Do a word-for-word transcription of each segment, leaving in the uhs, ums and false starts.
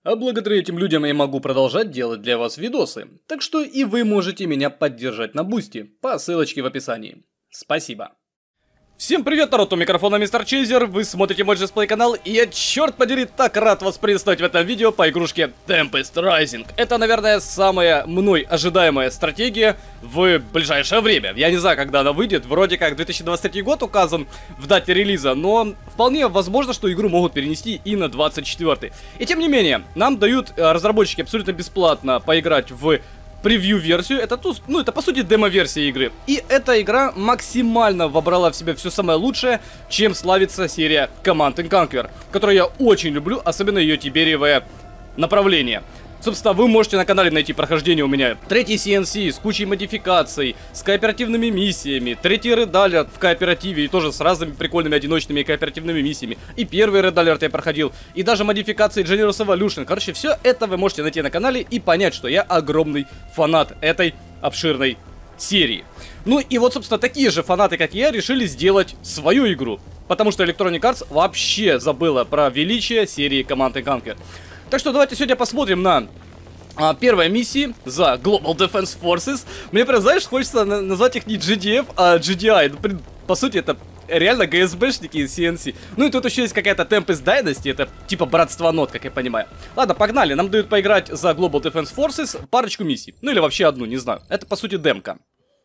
А благодаря этим людям я могу продолжать делать для вас видосы. Так что и вы можете меня поддержать на Бусти по ссылочке в описании. Спасибо. Всем привет, народ, у микрофона Мистер Чейзер, вы смотрите мой джесплей канал, и я, черт подери, так рад вас приветствовать в этом видео по игрушке Tempest Rising. Это, наверное, самая мной ожидаемая стратегия в ближайшее время. Я не знаю, когда она выйдет, вроде как две тысячи двадцать третий год указан в дате релиза, но вполне возможно, что игру могут перенести и на двадцать четвёртый. И тем не менее, нам дают разработчики абсолютно бесплатно поиграть в превью-версию, это, ну, это по сути демо-версия игры. И эта игра максимально вобрала в себя все самое лучшее, чем славится серия Command and Conquer, которую я очень люблю, особенно ее тибериевое направление. Собственно, вы можете на канале найти прохождение у меня третий си эн си с кучей модификаций, с кооперативными миссиями, третий Red Alert в кооперативе и тоже с разными прикольными одиночными кооперативными миссиями. И первый Red Alert я проходил, и даже модификации Generous Evolution. Короче, все это вы можете найти на канале и понять, что я огромный фанат этой обширной серии. Ну и вот, собственно, такие же фанаты, как я, решили сделать свою игру. Потому что Electronic Arts вообще забыла про величие серии Command and Conquer. Так что давайте сегодня посмотрим на а, первой миссии за Global Defense Forces. Мне прям, знаешь, хочется на назвать их не джи ди эф, а джи ди ай. Ну, блин, по сути, это реально джи эс би-шники из си эн си. Ну и тут еще есть какая-то Tempest Dynasty, это типа братство нот, как я понимаю. Ладно, погнали, нам дают поиграть за Global Defense Forces парочку миссий. Ну или вообще одну, не знаю. Это, по сути, демка.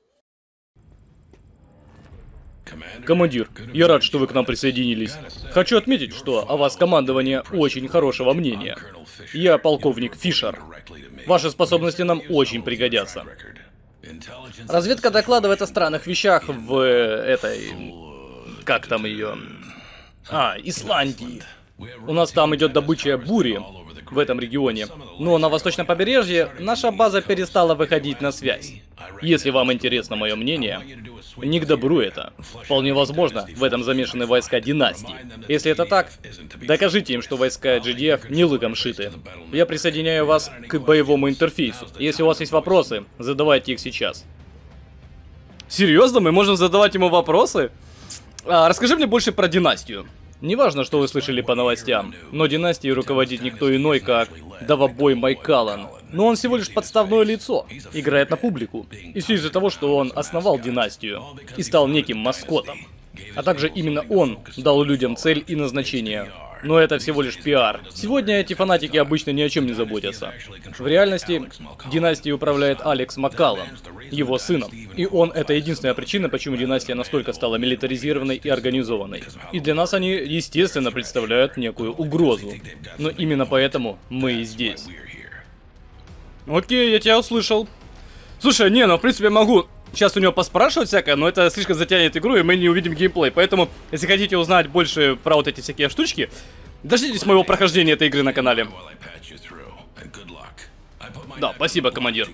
Командир, я рад, что вы к нам присоединились. Хочу отметить, что о вас командование очень хорошего мнения. Я полковник Фишер. Ваши способности нам очень пригодятся. Разведка докладывает о странных вещах в этой... Как там ее? А, Исландии. У нас там идет добыча бури в этом регионе. Но на восточном побережье наша база перестала выходить на связь. Если вам интересно мое мнение, не к добру это. Вполне возможно, в этом замешаны войска династии. Если это так, докажите им, что войска джи ди эф не лыком шиты. Я присоединяю вас к боевому интерфейсу. Если у вас есть вопросы, задавайте их сейчас. Серьезно? Мы можем задавать ему вопросы? А, расскажи мне больше про династию. Неважно, что вы слышали по новостям, но династией руководит никто иной, как Давабой Майкалан. Но он всего лишь подставное лицо, играет на публику. И все из-за того, что он основал династию и стал неким маскотом. А также именно он дал людям цель и назначение. Но это всего лишь пиар. Сегодня эти фанатики обычно ни о чем не заботятся. В реальности династией управляет Алекс Маккаллан, его сыном. И он — это единственная причина, почему династия настолько стала милитаризированной и организованной. И для нас они, естественно, представляют некую угрозу. Но именно поэтому мы и здесь. Окей, я тебя услышал. Слушай, не, ну в принципе я могу сейчас у него поспрашивать всякое, но это слишком затянет игру, и мы не увидим геймплей. Поэтому, если хотите узнать больше про вот эти всякие штучки, дождитесь моего прохождения этой игры на канале. Да, спасибо, командир.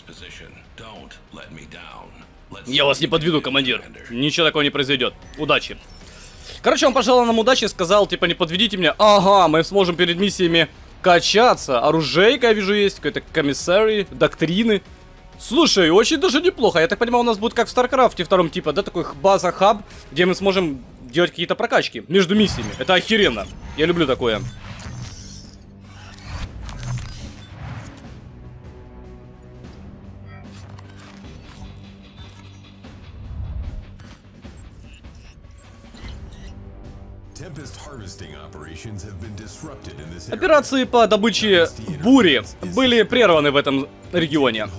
Я вас не подведу, командир. Ничего такого не произойдет. Удачи. Короче, он пожелал нам удачи, сказал, типа, не подведите меня. Ага, мы сможем перед миссиями качаться. Оружейка, я вижу, есть. Какой-то комиссарий, доктрины. Слушай, очень даже неплохо. Я так понимаю, у нас будет как в Старкрафте втором типа, да, такой база-хаб, где мы сможем делать какие-то прокачки между миссиями. Это охеренно. Я люблю такое. Операции по добыче бури были прерваны в этом регионе.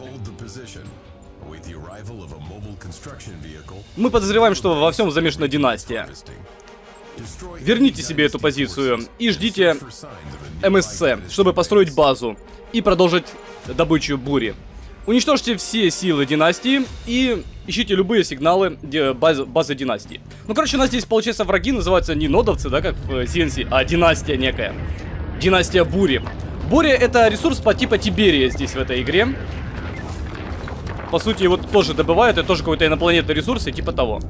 Мы подозреваем, что во всем замешана династия. Верните себе эту позицию и ждите эм эс цэ, чтобы построить базу и продолжить добычу бури. Уничтожьте все силы династии и ищите любые сигналы базы, базы династии. Ну, короче, у нас здесь, получается, враги называются не нодовцы, да, как в си эн си, а династия некая. Династия бури. Буря — это ресурс по типа Тиберия здесь, в этой игре. По сути, его тоже добывают, это тоже какой-то инопланетный ресурс и типа того.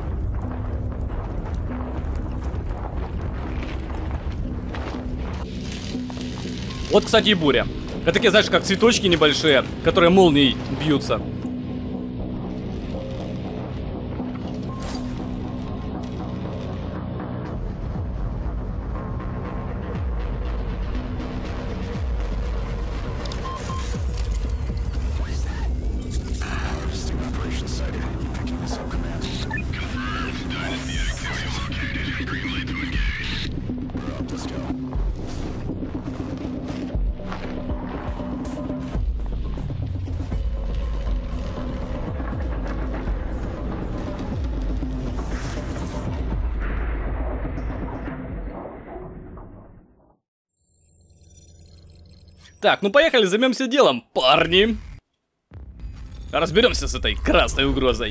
Вот, кстати, и буря. Это такие, знаешь, как цветочки небольшие, которые молнией бьются. Так, ну поехали, займемся делом, парни. Разберемся с этой красной угрозой.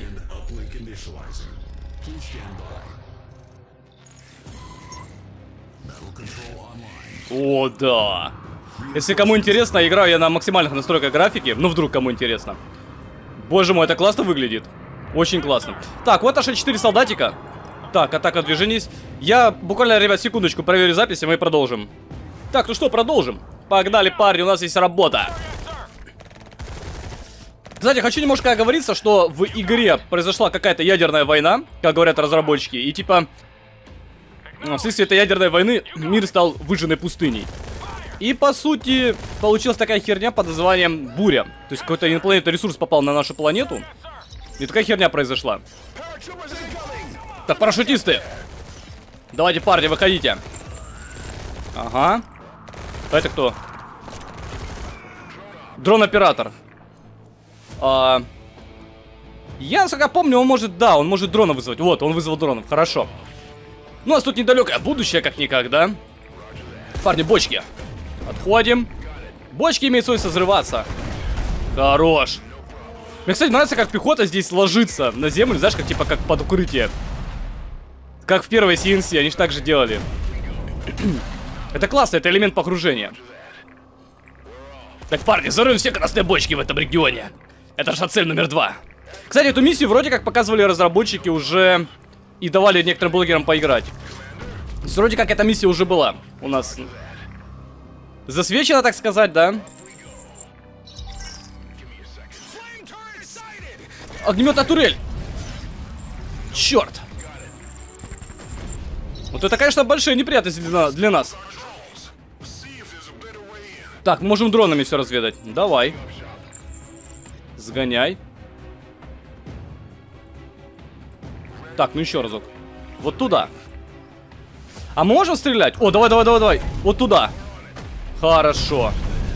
О, да. Если кому интересно, играю я на максимальных настройках графики. Ну, вдруг кому интересно. Боже мой, это классно выглядит. Очень классно. Так, вот аж четыре солдатика. Так, атака движений. Я буквально, ребят, секундочку проверю запись, и мы продолжим. Так, ну что, продолжим. Погнали, парни, у нас есть работа. Кстати, хочу немножко оговориться, что в игре произошла какая-то ядерная война, как говорят разработчики. И типа, вследствие этой ядерной войны мир стал выжженной пустыней. И по сути, получилась такая херня под названием буря. То есть какой-то инопланетный ресурс попал на нашу планету. И такая херня произошла. Так, парашютисты. Давайте, парни, выходите. Ага. Это кто? Дрон-оператор. А... Я, насколько помню, он может, да, он может дрона вызвать. Вот, он вызвал дронов, хорошо. Ну, у нас тут недалекое будущее, как-никак, да? Парни, бочки. Отходим. Бочки имеют свойство взрываться. Хорош. Мне, кстати, нравится, как пехота здесь ложится на землю, знаешь, как типа как под укрытие. Как в первой си эн си, они же так же делали. Это классно, это элемент погружения. Так, парни, взорвем все красные бочки в этом регионе. Это же цель номер два. Кстати, эту миссию вроде как показывали разработчики уже и давали некоторым блогерам поиграть. Вроде как эта миссия уже была у нас засвечена, так сказать, да? Огнеметная турель. Черт. Вот это, конечно, большие неприятности для, для нас. Так, мы можем дронами все разведать. Давай. Сгоняй. Так, ну еще разок. Вот туда. А мы можем стрелять? О, давай, давай, давай, давай. Вот туда. Хорошо.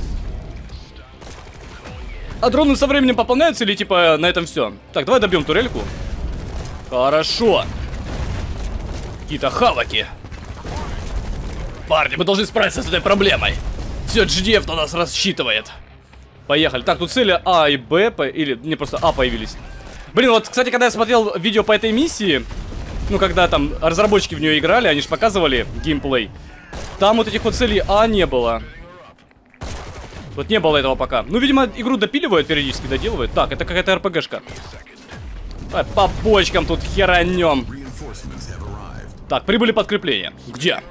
А дроны со временем пополняются или типа на этом все? Так, давай добьем турельку. Хорошо. Какие-то хаваки. Парни, мы должны справиться с этой проблемой. Все, джи ди эф на нас рассчитывает. Поехали. Так, тут цели А и Б, или не просто А появились. Блин, вот, кстати, когда я смотрел видео по этой миссии, ну, когда там разработчики в нее играли, они же показывали геймплей. Там вот этих вот целей А не было. Вот не было этого пока. Ну, видимо, игру допиливают периодически, доделывают. Так, это какая-то эр пэ гэшка. Давай по бочкам тут херанем. Так, прибыли подкрепления. Где?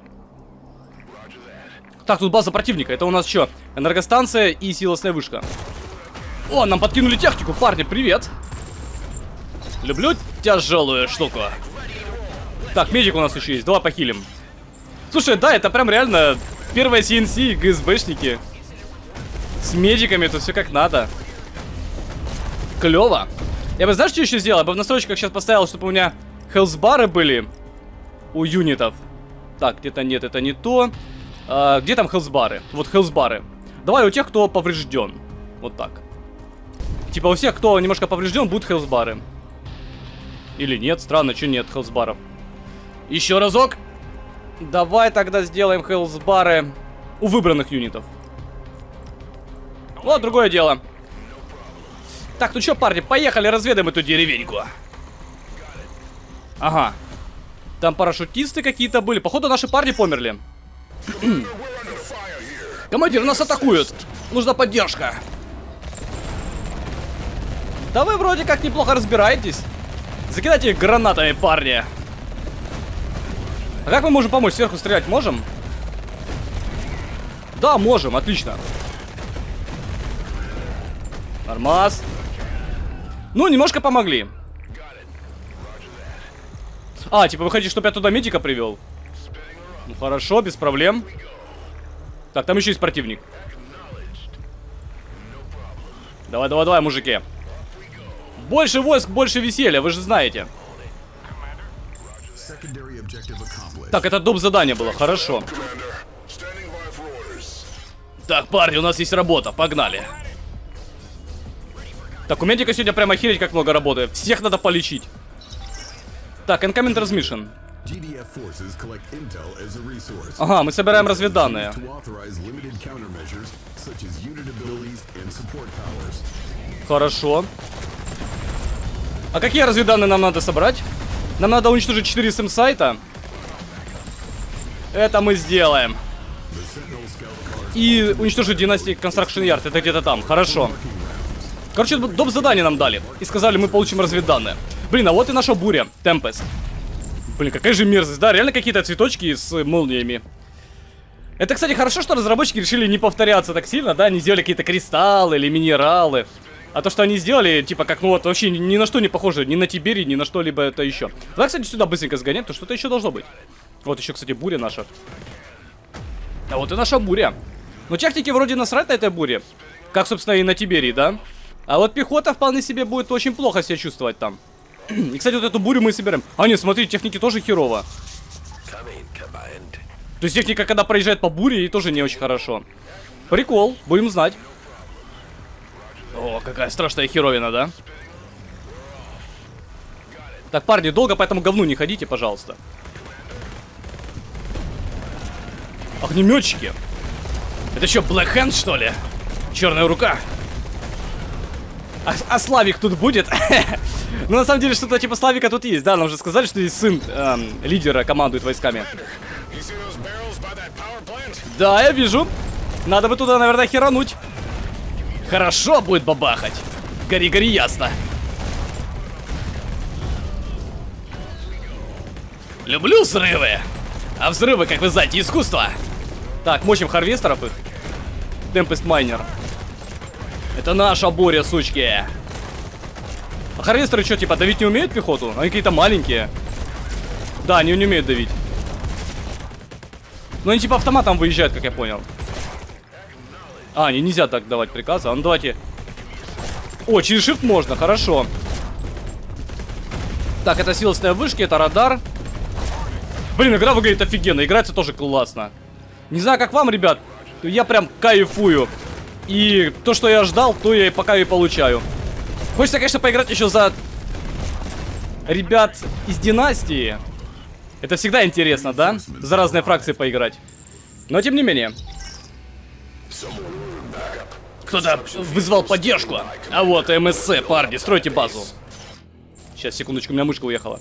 Так, тут база противника. Это у нас что? Энергостанция и силосная вышка. О, нам подкинули технику, парни, привет. Люблю тяжелую штуку. Так, медик у нас еще есть, давай похилим. Слушай, да, это прям реально первая си эн си, гэ эс бэшники. С медиками, тут все как надо. Клево. Я бы, знаешь, что еще сделал? Я бы в настройках сейчас поставил, чтобы у меня хелсбары были у юнитов. Так, где-то нет, это не то. А, где там хелсбары? Вот хелсбары. Давай у тех, кто поврежден. Вот так. Типа у всех, кто немножко поврежден, будут хелсбары. Или нет, странно, что нет хелсбаров. Еще разок. Давай тогда сделаем хелсбары у выбранных юнитов. Вот другое дело. Так, ну что, парни, поехали, разведаем эту деревеньку. Ага. Там парашютисты какие-то были. Походу, наши парни померли. Командир, нас атакуют. Нужна поддержка. Да вы вроде как неплохо разбираетесь. Закидайте их гранатами, парни. А как мы можем помочь? Сверху стрелять можем? Да, можем, отлично. Нормас. Ну, немножко помогли. А, типа вы хотите, чтобы я туда медика привел? Ну, хорошо, без проблем. Так, там еще есть противник. Давай, давай, давай, мужики. Больше войск, больше веселья, вы же знаете. Так, это доп. Задание было, хорошо. Так, парни, у нас есть работа, погнали. Так, у медика сегодня прямо охереть как много работы. Всех надо полечить. Так, incoming transmission. Ага, мы собираем разведданные. Хорошо. А какие разведданные нам надо собрать? Нам надо уничтожить четыре сэм-сайта. Это мы сделаем. И уничтожить династию Construction Yard. Это где-то там. Хорошо. Короче, доп. Задание нам дали. И сказали, мы получим разведданные. Блин, а вот и наша буря. Tempest. Блин, какая же мерзость. Да, реально какие-то цветочки с молниями. Это, кстати, хорошо, что разработчики решили не повторяться так сильно, да? Они сделали какие-то кристаллы или минералы. А то, что они сделали, типа, как, ну вот, вообще ни, ни на что не похоже. Ни на Тиберий, ни на что-либо это еще. Давай, кстати, сюда быстренько сгонять, то что-то еще должно быть. Вот еще, кстати, буря наша. А вот и наша буря. Ну, техники вроде насрать на этой буре. Как, собственно, и на Тиберии, да? А вот пехота вполне себе будет очень плохо себя чувствовать там. И, кстати, вот эту бурю мы собираем. А, нет, смотри, техники тоже херово. То есть техника, когда проезжает по буре, и тоже не очень хорошо. Прикол, будем знать. О, какая страшная херовина, да? Так, парни, долго по этому говну не ходите, пожалуйста. Огнеметчики. Это что, Black Hand, что ли? Черная рука. А, а Славик тут будет? Ну, на самом деле, что-то типа Славика тут есть. Да, нам уже сказали, что есть сын эм, лидера, командует войсками. Да, я вижу. Надо бы туда, наверное, херануть. Хорошо будет бабахать. Гори-гори ясно. Люблю взрывы. А взрывы, как вы знаете, искусство. Так, мочим харвестеров их. Tempest Miner. Это наша буря, сучки. А харвестеры что, типа, давить не умеют пехоту? Они какие-то маленькие. Да, они не умеют давить. Но они типа автоматом выезжают, как я понял. А, не, нельзя так давать приказы. А ну давайте. О, через shift можно, хорошо. Так, это силосные вышки, это радар. Блин, игра выглядит офигенно, играется тоже классно. Не знаю, как вам, ребят. Я прям кайфую. И то, что я ждал, то я пока и получаю. Хочется, конечно, поиграть еще за ребят из династии. Это всегда интересно, да? За разные фракции поиграть. Но тем не менее. Кто-то вызвал поддержку. А вот эм эс си, парни, стройте базу. Сейчас, секундочку, у меня мышка уехала.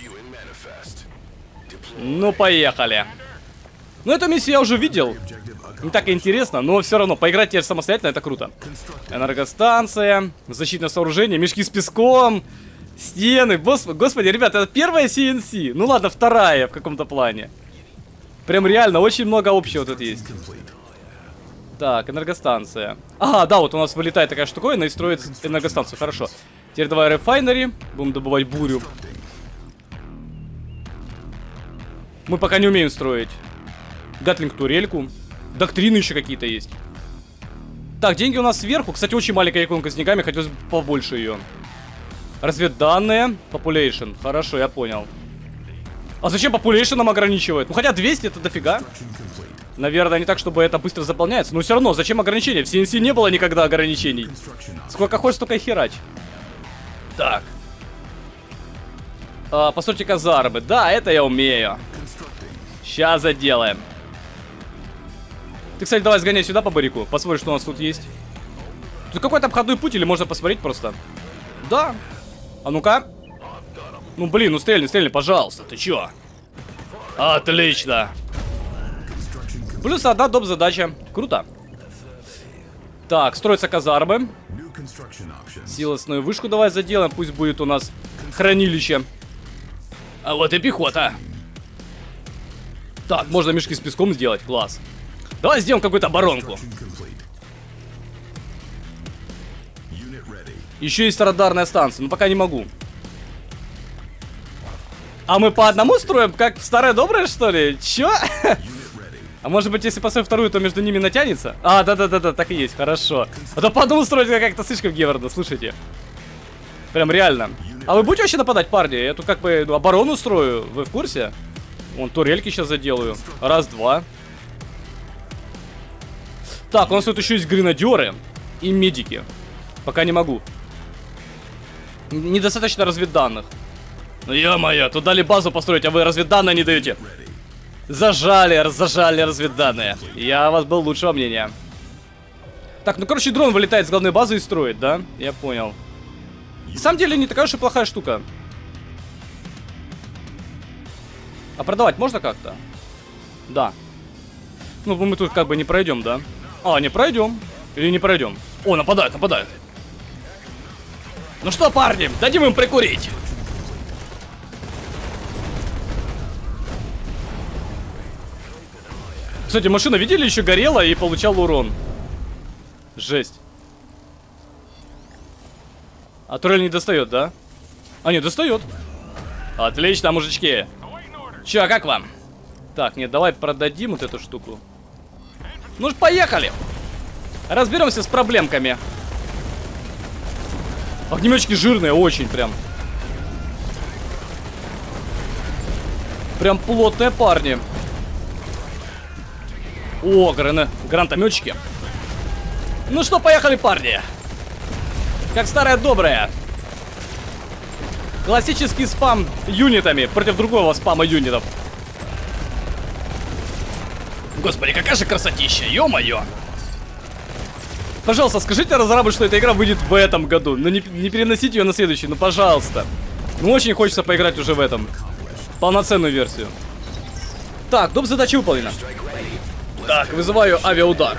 Ну, поехали. Ну, эту миссию я уже видел. Не так интересно, но все равно, поиграть теперь самостоятельно, это круто. Энергостанция, защитное сооружение, мешки с песком, стены. Господи, господи, ребята, это первая си эн си. Ну ладно, вторая в каком-то плане. Прям реально, очень много общего тут есть. Так, энергостанция. Ага, да, вот у нас вылетает такая штуковина и строит энергостанцию, хорошо. Теперь давай рефайнери, будем добывать бурю. Мы пока не умеем строить. Гатлинг-турельку. Доктрины еще какие-то есть. Так, деньги у нас сверху. Кстати, очень маленькая иконка с деньгами. Хотелось бы побольше ее. Разведданные. Population. Хорошо, я понял. А зачем Population нам ограничивает? Ну, хотя двести это дофига. Наверное, не так, чтобы это быстро заполняется. Но все равно, зачем ограничения? В си эн си не было никогда ограничений. Сколько хочешь, столько и херать. Так. А, постройте казармы. Да, это я умею. Сейчас заделаем. Ты, кстати, давай сгоняй сюда по барику. Посмотри, что у нас тут есть. Тут какой-то обходной путь или можно посмотреть просто? Да. А ну-ка. Ну, блин, ну стрельни, стрельни, пожалуйста. Ты чё? Отлично. Плюс одна доп. Задача. Круто. Так, строятся казармы. Силосную вышку давай заделаем. Пусть будет у нас хранилище. А вот и пехота. Так, можно мешки с песком сделать. Класс. Давай сделаем какую-то оборонку. Еще есть радарная станция, но пока не могу. А мы по одному строим, как в старое доброе, что ли? Чё? А может быть, если построить вторую, то между ними натянется? А, да-да-да-да, так и есть, хорошо. А то по одному строить как-то слишком геверно, слушайте. Прям реально. А вы будете вообще нападать, парни? Я тут как бы ну, оборону строю, вы в курсе? Вон, турельки сейчас заделаю. Раз-два. Так, у нас тут еще есть гренадеры и медики. Пока не могу. Недостаточно разведданных. Ну ё-моё, тут дали базу построить, а вы разведданные не даете. Зажали, зажали разведданные. Я о вас был лучшего мнения. Так, ну короче, дрон вылетает с главной базы и строит, да? Я понял. На самом деле не такая уж и плохая штука. А продавать можно как-то? Да. Ну, мы тут как бы не пройдем, да? А, не пройдем. Или не пройдем? О, нападают, нападают. Ну что, парни, дадим им прикурить. Кстати, машина, видели, еще горела и получала урон. Жесть. А турель не достает, да? А, не, достает. Отлично, мужички. Че, а как вам? Так, нет, давай продадим вот эту штуку. Ну ж, поехали. Разберемся с проблемками. Огнеметчики жирные, очень прям. Прям плотные парни. О, грана... гранатометчики. Ну что, поехали, парни. Как старая добрая. Классический спам юнитами против другого спама юнитов. Господи, какая же красотища, ё-моё. Пожалуйста, скажите разработчику, что эта игра выйдет в этом году. Ну не, не переносите ее на следующий, ну пожалуйста. Ну очень хочется поиграть уже в этом. Полноценную версию. Так, доп. Задача выполнена. Так, вызываю авиаудар.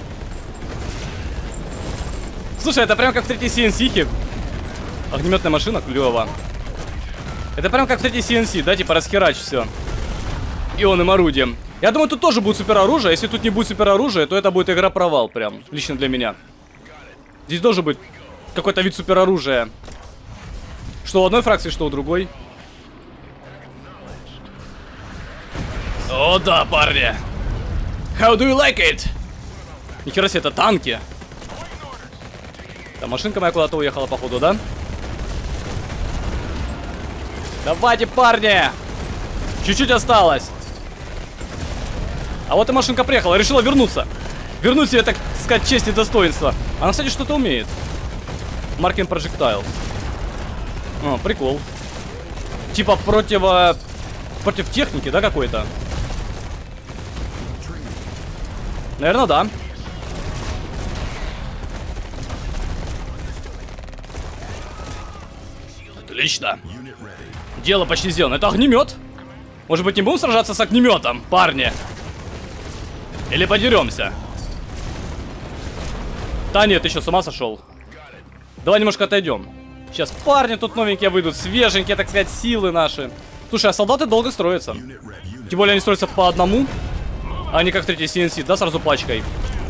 Слушай, это прям как в третьей си эн си-хе. Огнеметная машина, клево. Это прям как в третьей си эн си, да, типа расхерач все. Ионным орудием. Я думаю, тут тоже будет супероружие. Если тут не будет супероружия, то это будет игра провал прям. Лично для меня. Здесь должен быть какой-то вид супероружия. Что у одной фракции, что у другой. О, да, парни. How do you like it? Нихера себе, это танки. Да, машинка моя куда-то уехала, походу, да? Давайте, парни. Чуть-чуть осталось. А вот и машинка приехала, решила вернуться. Вернуть себе, так сказать, честь и достоинство. Она, кстати, что-то умеет. Маркин Projectile. О, прикол. Типа против... Против техники, да, какой-то? Наверное, да. Отлично. Дело почти сделано. Это огнемет. Может быть, не будем сражаться с огнеметом, парни? Или подеремся? Да нет, ты что, с ума сошел? Давай немножко отойдем. Сейчас парни тут новенькие выйдут, свеженькие, так сказать, силы наши. Слушай, а солдаты долго строятся. Тем более они строятся по одному. А не как в третьей си эн си, да, сразу пачкой.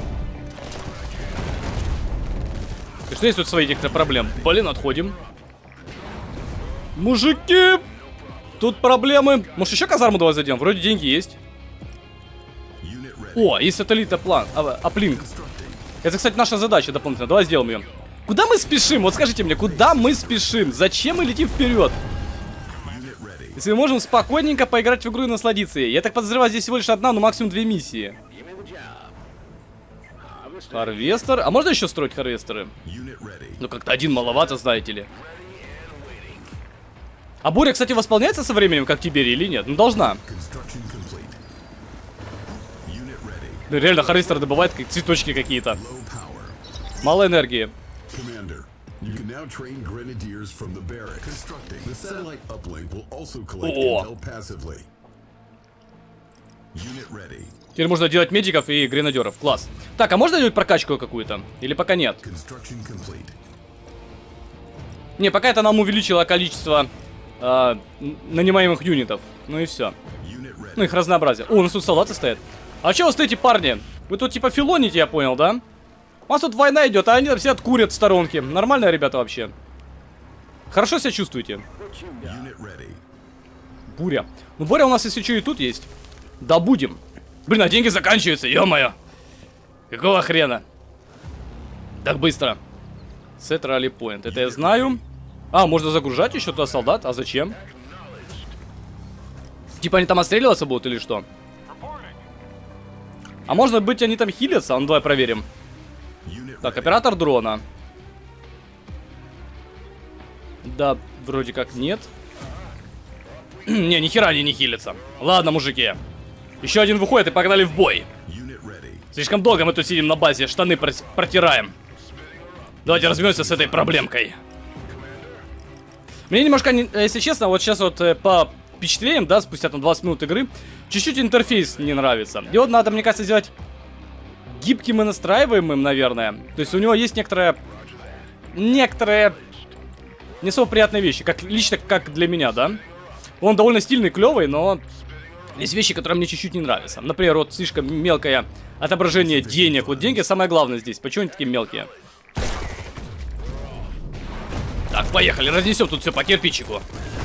И что есть тут свои некоторые проблемы? Блин, отходим. Мужики! Тут проблемы. Может, еще казарму давай зайдем? Вроде деньги есть. О, есть сателлитный план. А, аплинк. Это, кстати, наша задача дополнительно. Давай сделаем ее. Куда мы спешим? Вот скажите мне, куда мы спешим? Зачем мы летим вперед? Если мы можем спокойненько поиграть в игру и насладиться ей. Я так подозреваю, здесь всего лишь одна, но максимум две миссии. Харвестер. А можно еще строить харвестеры? Ну, как-то один маловато, знаете ли. А буря, кстати, восполняется со временем, как Тибери, или нет? Ну, должна. Ну, реально, харвестер добывает как цветочки какие-то. Мало энергии. О! Теперь можно делать медиков и гренадеров. Класс. Так, а можно делать прокачку какую-то? Или пока нет? Не, пока это нам увеличило количество э, нанимаемых юнитов. Ну и все. Ну, их разнообразие. О, у нас тут солдаты стоят. А че вы стоите, парни? Вы тут типа филоните, я понял, да? У нас тут война идет, а они там все откурят в сторонке. Нормальные ребята вообще. Хорошо себя чувствуете? Буря. Ну, буря у нас, если что, и тут есть. Добудем. Блин, а деньги заканчиваются, ё-моё. Какого хрена? Так быстро. Set rally point. Это я знаю. А, можно загружать еще туда солдат? А зачем? Типа они там отстреливаться будут или что? А может быть они там хилятся? Ну, давай проверим. Так, оператор дрона. Да, вроде как нет. Не, ни хера они не хилятся. Ладно, мужики. Еще один выходит и погнали в бой. Слишком долго мы тут сидим на базе, штаны протираем. Давайте разберемся с этой проблемкой. Мне немножко, если честно, вот сейчас вот по впечатлениям, да, спустя там двадцать минут игры, чуть-чуть интерфейс не нравится. И вот надо, мне кажется, сделать гибким и настраиваемым, наверное. То есть у него есть некоторые, некоторые не особо приятные вещи, как лично как для меня, да. Он довольно стильный, клевый, но есть вещи, которые мне чуть-чуть не нравятся. Например, вот слишком мелкое отображение денег. Вот деньги самое главное здесь. Почему они такие мелкие? Так, поехали, разнесем тут все по кирпичику.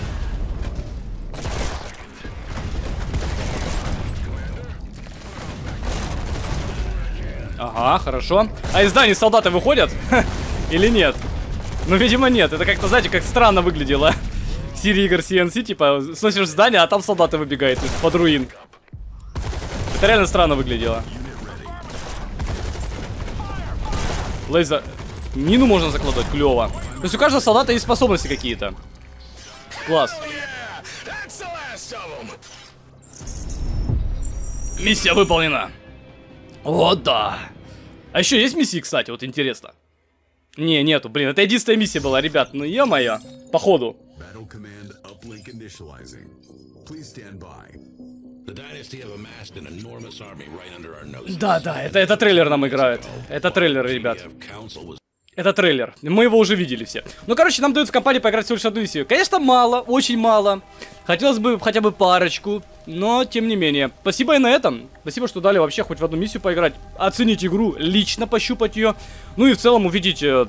Ага, хорошо. А из зданий солдаты выходят? Или нет? Ну, видимо, нет. Это как-то, знаете, как странно выглядело. В серии игр си эн си, типа, сносишь здание, а там солдаты выбегают из-под руин. Это реально странно выглядело. Лейзер. Мину можно закладывать, клево. То есть у каждого солдата есть способности какие-то. Класс. Миссия выполнена. Вот да. А еще есть миссии, кстати, вот интересно. Не, нету, блин, это единственная миссия была, ребят. Ну е-мое, походу. Да, да, это, это трейлер нам играет. Это трейлер, ребят. Это трейлер. Мы его уже видели все. Ну, короче, нам дают в компании поиграть всего лишь одну миссию. Конечно, мало, очень мало. Хотелось бы хотя бы парочку, но тем не менее. Спасибо и на этом. Спасибо, что дали вообще хоть в одну миссию поиграть. Оценить игру, лично пощупать ее. Ну и в целом увидеть э,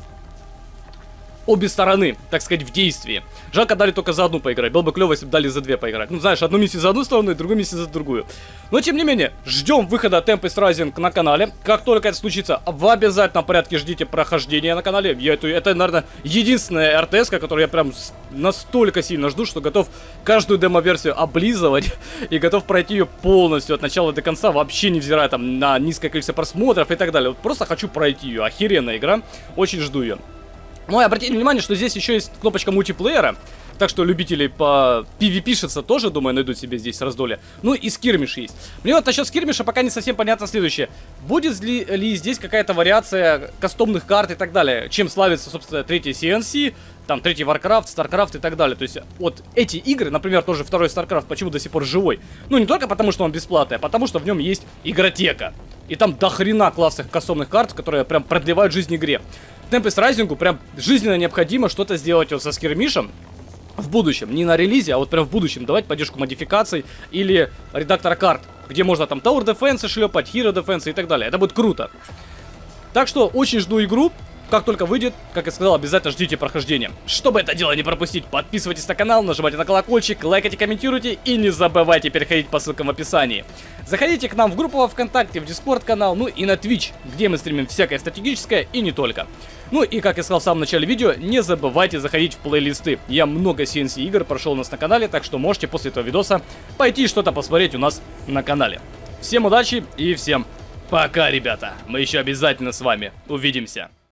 обе стороны, так сказать, в действии. Жалко, дали только за одну поиграть. Было бы клево, если бы дали за две поиграть. Ну, знаешь, одну миссию за одну сторону и другую миссию за другую. Но, тем не менее, ждем выхода Tempest Rising на канале. Как только это случится, в обязательном порядке ждите прохождения на канале. Я эту, это, наверное, единственная эр тэ эс, которую я прям настолько сильно жду, что готов каждую демо-версию облизывать и готов пройти ее полностью от начала до конца, вообще невзирая там на низкое количество просмотров и так далее. Вот просто хочу пройти ее. Охеренная игра. Очень жду ее. Ну и обратите внимание, что здесь еще есть кнопочка мультиплеера. Так что любители по пи ви пи-шиться тоже, думаю, найдут себе здесь раздолье. Ну и скирмиш есть. Мне вот насчет скирмиша пока не совсем понятно следующее. Будет ли, ли здесь какая-то вариация кастомных карт и так далее? Чем славится, собственно, третий си эн си, там третий Warcraft, StarCraft и так далее. То есть вот эти игры, например, тоже второй StarCraft, почему до сих пор живой? Ну не только потому, что он бесплатный, а потому, что в нем есть игротека. И там до хрена классных кастомных карт, которые прям продлевают жизнь игре. Tempest Rising прям жизненно необходимо что-то сделать вот со скирмишем в будущем. Не на релизе, а вот прям в будущем. Давать поддержку модификаций или редактора карт, где можно там Tower Defense шлепать, Hero Defense и так далее. Это будет круто. Так что очень жду игру. Как только выйдет, как я сказал, обязательно ждите прохождения. Чтобы это дело не пропустить, подписывайтесь на канал, нажимайте на колокольчик, лайкайте, комментируйте и не забывайте переходить по ссылкам в описании. Заходите к нам в группу во ВКонтакте, в Discord канал, ну и на Twitch, где мы стримим всякое стратегическое и не только. Ну и, как я сказал в самом начале видео, не забывайте заходить в плейлисты. Я много си эн си игр прошел у нас на канале, так что можете после этого видоса пойти что-то посмотреть у нас на канале. Всем удачи и всем пока, ребята. Мы еще обязательно с вами увидимся.